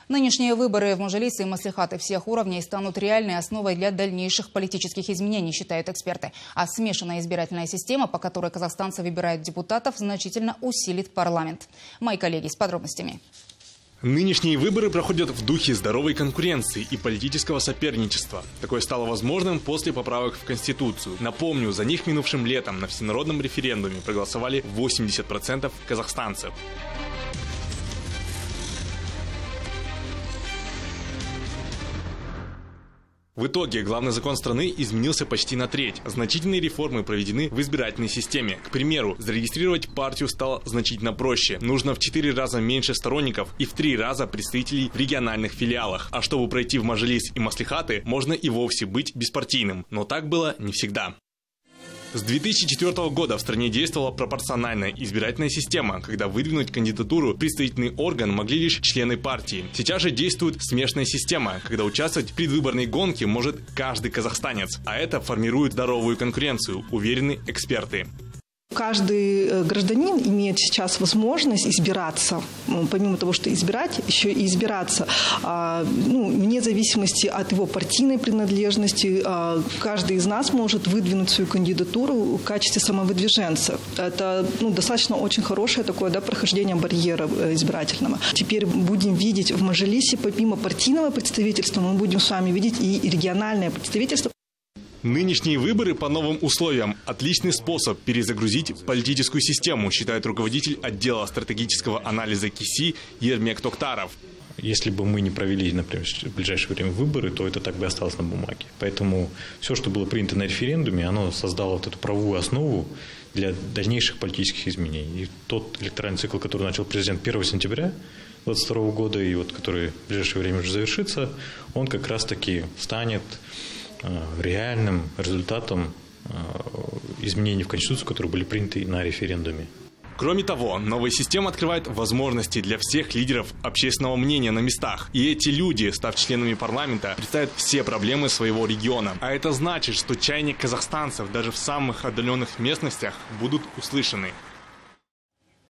Нынешние выборы в мажилисы и маслихаты всех уровней станут реальной основой для дальнейших политических изменений, считают эксперты. А смешанная избирательная система, по которой казахстанцы выбирают депутатов, значительно усилит парламент. Мои коллеги с подробностями. Нынешние выборы проходят в духе здоровой конкуренции и политического соперничества. Такое стало возможным после поправок в Конституцию. Напомню, за них минувшим летом на всенародном референдуме проголосовали 80% казахстанцев. В итоге главный закон страны изменился почти на треть. Значительные реформы проведены в избирательной системе. К примеру, зарегистрировать партию стало значительно проще. Нужно в 4 раза меньше сторонников и в 3 раза представителей в региональных филиалах. А чтобы пройти в мажилис и маслихаты, можно и вовсе быть беспартийным. Но так было не всегда. С 2004 года в стране действовала пропорциональная избирательная система, когда выдвинуть кандидатуру в представительный орган могли лишь члены партии. Сейчас же действует смешанная система, когда участвовать в предвыборной гонке может каждый казахстанец. А это формирует здоровую конкуренцию, уверены эксперты. Каждый гражданин имеет сейчас возможность избираться. Помимо того, что избирать, еще и избираться. Вне зависимости от его партийной принадлежности, каждый из нас может выдвинуть свою кандидатуру в качестве самовыдвиженца. Это достаточно очень хорошее такое прохождение барьера избирательного. Теперь будем видеть в мажилисе, помимо партийного представительства, мы будем с вами видеть и региональное представительство. Нынешние выборы по новым условиям – отличный способ перезагрузить политическую систему, считает руководитель отдела стратегического анализа КИСИ Ермек Токтаров. Если бы мы не провели, например, в ближайшее время выборы, то это так бы осталось на бумаге. Поэтому все, что было принято на референдуме, оно создало вот эту правовую основу для дальнейших политических изменений. И тот электоральный цикл, который начал президент 1 сентября 2022 года, и который в ближайшее время уже завершится, он как раз-таки станет реальным результатом изменений в Конституцию, которые были приняты на референдуме. Кроме того, новая система открывает возможности для всех лидеров общественного мнения на местах. И эти люди, став членами парламента, представят все проблемы своего региона. А это значит, что чаяния казахстанцев даже в самых отдаленных местностях будут услышаны.